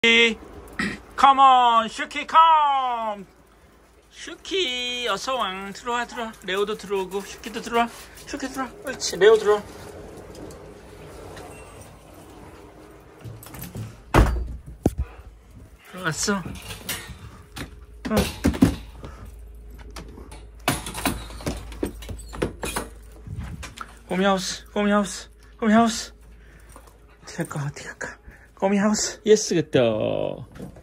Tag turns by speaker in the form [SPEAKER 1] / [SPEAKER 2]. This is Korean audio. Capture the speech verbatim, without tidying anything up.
[SPEAKER 1] Come on, 슈키, come. 슈키, 어서 왕 들어와, 들어와. 레오도 들어오고, 슈키도 들어와. 슈키 들어와. 그렇지, 레오 들어와. 들어왔어. 어. 꼬미하우스, 꼬미하우스, 꼬미하우스. 어디 갈까, 어디 갈까. 꼬미하우스. 예스, 그때.